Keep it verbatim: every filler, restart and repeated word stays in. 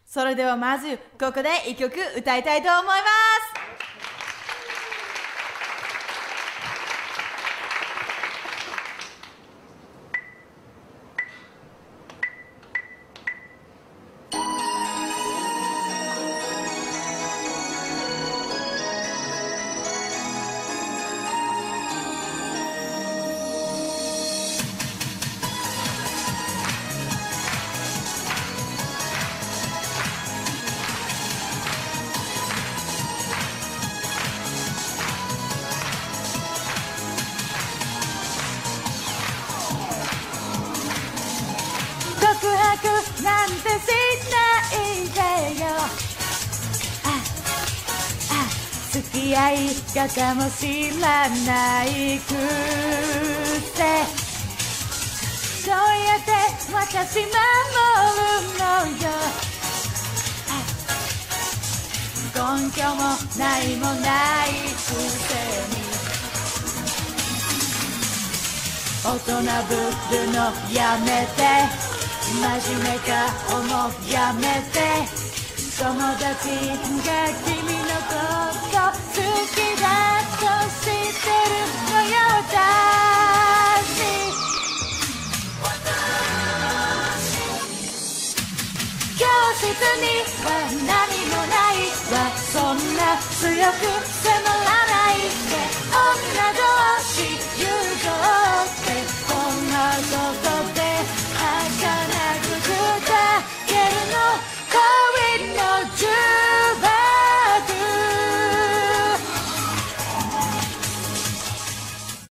それではまずここで一曲歌いたいと思います。告白なんてしないでよ。ああ付き合い方も知らないくせ、どうやって私守るのよ。根拠もないもないくせに大人ぶるのやめて、真面目かもやめて、友達が君のこと好きだと知ってるのよ。私教室には何もないわ、そんな強く迫ら